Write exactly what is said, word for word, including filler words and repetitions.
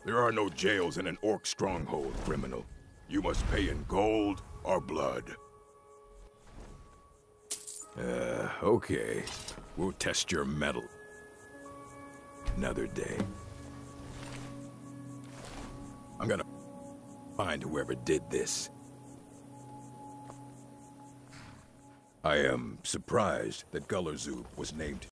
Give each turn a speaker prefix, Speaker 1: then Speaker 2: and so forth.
Speaker 1: There are no jails in an orc stronghold, criminal. You must pay in gold or blood. Uh, okay. We'll test your mettle. Another day. I'm gonna find whoever did this. I am surprised that Gullerzoob was named